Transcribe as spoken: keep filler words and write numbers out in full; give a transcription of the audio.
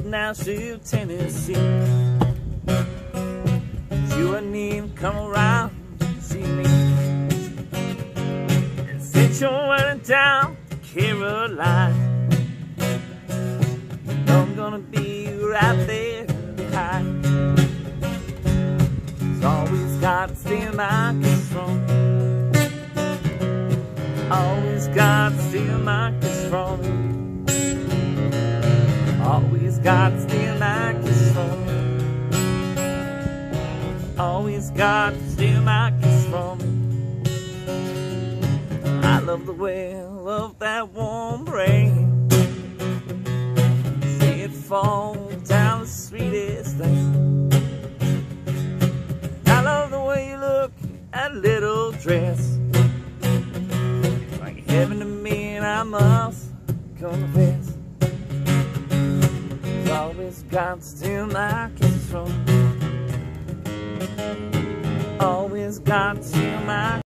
Nashville, Tennessee. You wouldn't even come around to see me. And since you're running down to Caroline, I'm gonna be right there behind. It's always got to steal my kiss from you. Always got to steal my kiss from you. Always got to steal my kiss from you. Always got to steal my kiss from you. I love the well of that warm rain. See it fall down the sweetest thing. I love the way you look at little dress. Like heaven to me, and I must confess. Always got to steal my kiss from you. Always got to steal my